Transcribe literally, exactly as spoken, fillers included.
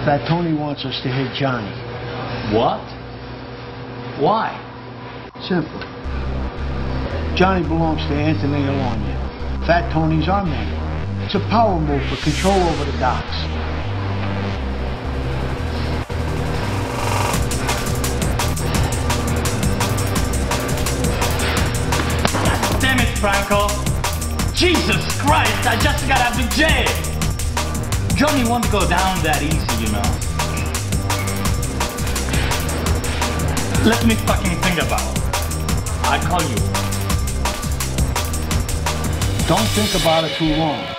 Fat Tony wants us to hit Johnny. What? Why? Simple. Johnny belongs to Anthony Alonio. Fat Tony's our man. It's a power move for control over the docks. Damn it, Franco. Jesus Christ, I just got out of jail. Johnny won't go down that easy, you know. Let me fucking think about it. I'll call you. Don't think about it too long.